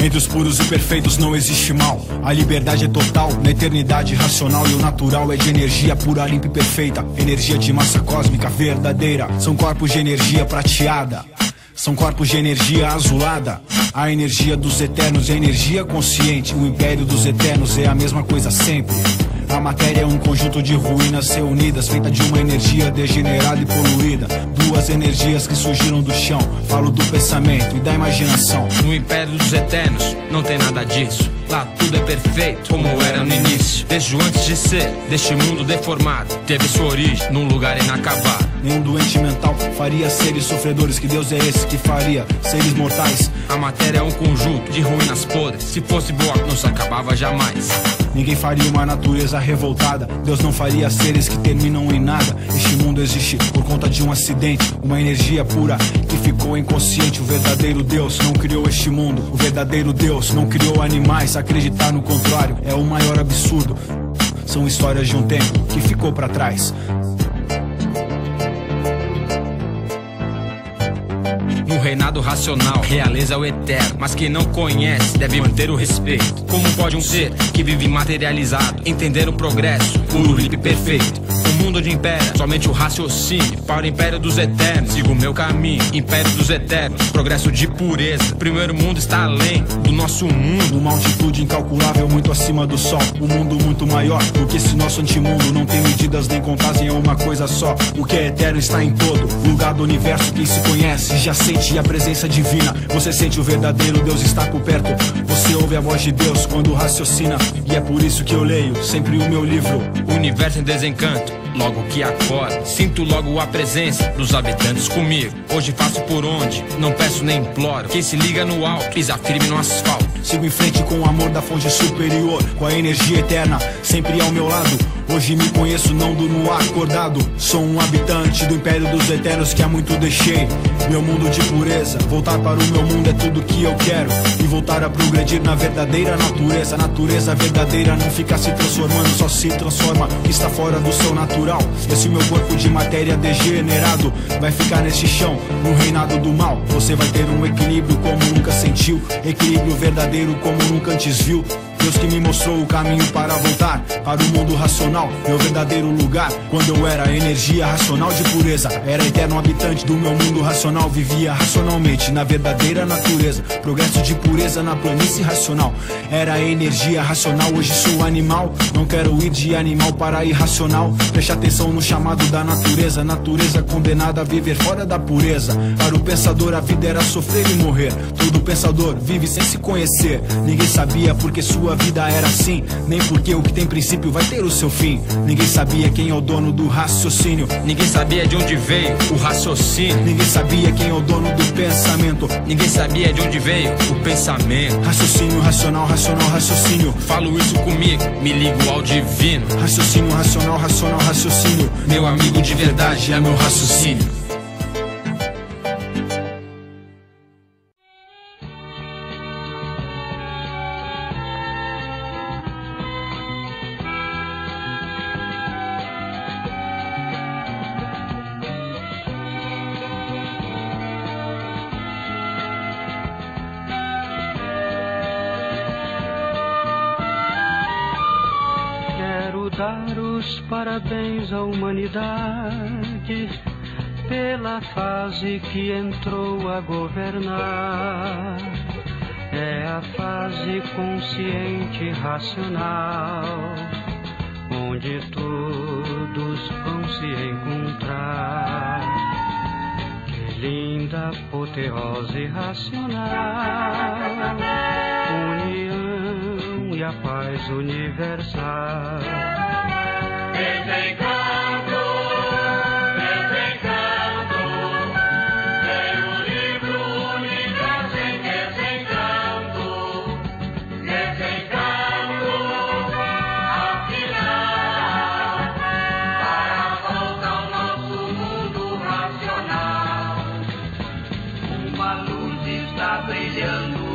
Entre os puros e perfeitos não existe mal. A liberdade é total, na eternidade racional. E o natural é de energia pura, limpa e perfeita. Energia de massa cósmica verdadeira. São corpos de energia prateada, são corpos de energia azulada. A energia dos eternos é energia consciente. O império dos eternos é a mesma coisa sempre. A matéria é um conjunto de ruínas reunidas, feita de uma energia degenerada e poluída. Duas energias que surgiram do chão. Falo do pensamento e da imaginação. No império dos eternos não tem nada disso. Lá tudo é perfeito, como era no início. Desde antes de ser, deste mundo deformado, teve sua origem num lugar inacabado. Nenhum doente mental faria seres sofredores. Que Deus é esse que faria seres mortais? A matéria é um conjunto de ruínas podres. Se fosse boa, não se acabava jamais. Ninguém faria uma natureza revoltada. Deus não faria seres que terminam em nada. Este mundo existe por conta de um acidente. Uma energia pura que ficou inconsciente. O verdadeiro Deus não criou este mundo. O verdadeiro Deus não criou animais. Acreditar no contrário é o maior absurdo. São histórias de um tempo que ficou pra trás. No reinado racional, realeza o eterno. Mas quem não conhece deve manter o respeito. Como pode um ser que vive materializado entender o progresso puro, limpo e perfeito? O mundo de império, somente o raciocínio. Para o império dos eternos, sigo o meu caminho. Império dos eternos, progresso de pureza. Primeiro mundo está além do nosso mundo. Uma altitude incalculável, muito acima do sol. Um mundo muito maior do que esse nosso antimundo. Não tem medidas nem contagem, é uma coisa só. O que é eterno está em todo lugar do universo. Quem se conhece já sente a presença divina. Você sente o verdadeiro Deus está por perto. Você ouve a voz de Deus quando raciocina. E é por isso que eu leio sempre o meu livro. O universo em desencanto, logo que acordo, sinto logo a presença dos habitantes comigo. Hoje faço por onde, não peço nem imploro. Quem se liga no alto, pisa firme no asfalto. Sigo em frente com o amor da fonte superior, com a energia eterna sempre ao meu lado. Hoje me conheço, não durmo acordado. Sou um habitante do império dos eternos que há muito deixei meu mundo de pureza. Voltar para o meu mundo é tudo que eu quero. E voltar a progredir na verdadeira natureza. A natureza verdadeira não fica se transformando, só se transforma o que está fora do seu natural. Esse meu corpo de matéria degenerado vai ficar nesse chão, no reinado do mal. Você vai ter um equilíbrio como nunca sentiu. Equilíbrio verdadeiro como nunca antes viu. Deus que me mostrou o caminho para voltar para o mundo racional, meu verdadeiro lugar. Quando eu era energia racional de pureza, era eterno habitante do meu mundo racional. Vivia racionalmente na verdadeira natureza, progresso de pureza na planície racional. Era energia racional, hoje sou animal. Não quero ir de animal para irracional. Preste atenção no chamado da natureza. Natureza condenada a viver fora da pureza. Para o pensador a vida era sofrer e morrer. Todo pensador vive sem se conhecer. Ninguém sabia porque sua vida era assim, nem porque o que tem princípio vai ter o seu fim. Ninguém sabia quem é o dono do raciocínio. Ninguém sabia de onde veio o raciocínio. Ninguém sabia quem é o dono do pensamento. Ninguém sabia de onde veio o pensamento. Raciocínio racional, racional, raciocínio. Falo isso comigo, me ligo ao divino. Raciocínio racional, racional, raciocínio. Meu amigo de verdade é meu raciocínio. Dar os parabéns à humanidade pela fase que entrou a governar. É a fase consciente e racional, onde todos vão se encontrar. Que linda apoteose racional, união e a paz universal. Desencanto, desencanto, tem o livro Universo em Desencanto. Desencanto, afinal, para a volta ao nosso mundo racional. Uma luz está brilhando